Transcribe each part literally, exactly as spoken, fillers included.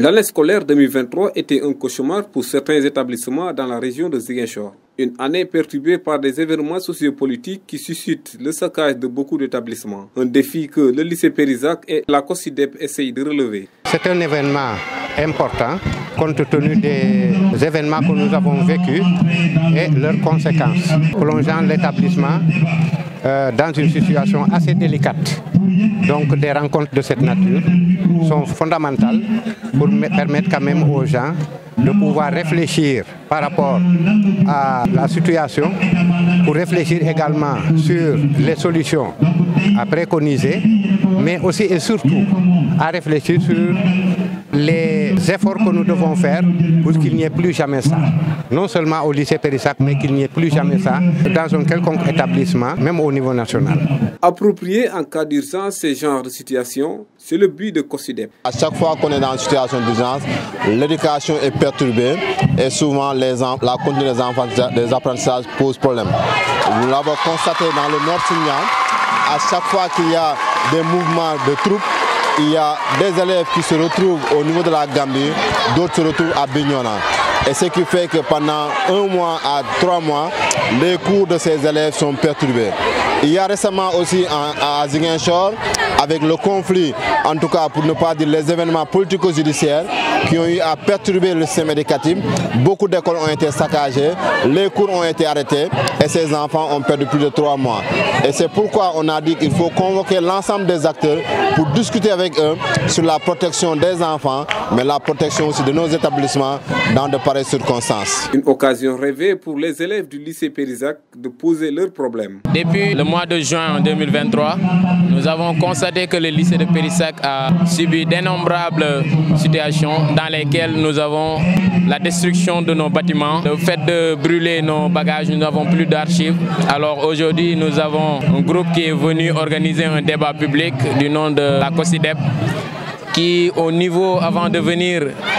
L'année scolaire deux mille vingt-trois était un cauchemar pour certains établissements dans la région de Ziguinchor. Une année perturbée par des événements sociopolitiques qui suscitent le saccage de beaucoup d'établissements. Un défi que le lycée Périzac et la COSYDEP essayent de relever. C'est un événement important compte tenu des événements que nous avons vécus et leurs conséquences, plongeant l'établissement euh, dans une situation assez délicate. Donc des rencontres de cette nature sont fondamentales pour permettre quand même aux gens de pouvoir réfléchir par rapport à la situation, pour réfléchir également sur les solutions à préconiser, mais aussi et surtout à réfléchir sur les efforts que nous devons faire pour qu'il n'y ait plus jamais ça. Non seulement au lycée Périzac, mais qu'il n'y ait plus jamais ça dans un quelconque établissement, même au niveau national. Approprier en cas d'urgence ces genres de situations, c'est le but de COSYDEP. À chaque fois qu'on est dans une situation d'urgence, l'éducation est perturbée et souvent les la conduite des enfants, des apprentissages pose problème. Nous l'avons constaté dans le Nord Sindian, à chaque fois qu'il y a des mouvements de troupes, il y a des élèves qui se retrouvent au niveau de la Gambie, d'autres se retrouvent à Bignona. Et ce qui fait que pendant un mois à trois mois, les cours de ces élèves sont perturbés. Il y a récemment aussi à Ziguinchor, avec le conflit, en tout cas pour ne pas dire les événements politico-judiciaires qui ont eu à perturber le système éducatif. Beaucoup d'écoles ont été saccagées, les cours ont été arrêtés et ces enfants ont perdu plus de trois mois. Et c'est pourquoi on a dit qu'il faut convoquer l'ensemble des acteurs pour discuter avec eux sur la protection des enfants, mais la protection aussi de nos établissements dans de pareilles circonstances. Une occasion rêvée pour les élèves du lycée Périzac de poser leurs problèmes. Depuis le mois de juin deux mille vingt-trois, nous avons constaté que le lycée de Périzac a subi d'innombrables situations dans lesquelles nous avons la destruction de nos bâtiments, le fait de brûler nos bagages, nous n'avons plus d'archives. Alors aujourd'hui, nous avons un groupe qui est venu organiser un débat public du nom de la COSYDEP qui, au niveau, avant de venir,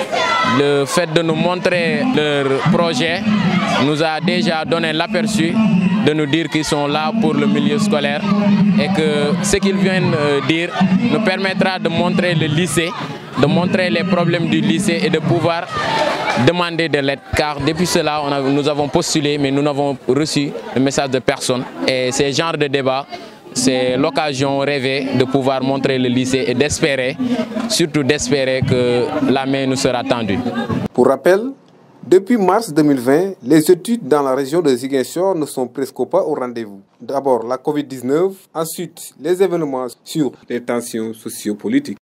le fait de nous montrer leur projet, nous a déjà donné l'aperçu de nous dire qu'ils sont là pour le milieu scolaire et que ce qu'ils viennent dire nous permettra de montrer le lycée, de montrer les problèmes du lycée et de pouvoir demander de l'aide. Car depuis cela, on a, nous avons postulé, mais nous n'avons reçu le message de personne. Et ces genres de débats, c'est l'occasion rêvée de pouvoir montrer le lycée et d'espérer, surtout d'espérer que la main nous sera tendue. Pour rappel, depuis mars deux mille vingt, les études dans la région de Ziguinchor ne sont presque pas au rendez-vous. D'abord la Covid dix-neuf, ensuite les événements sur les tensions sociopolitiques.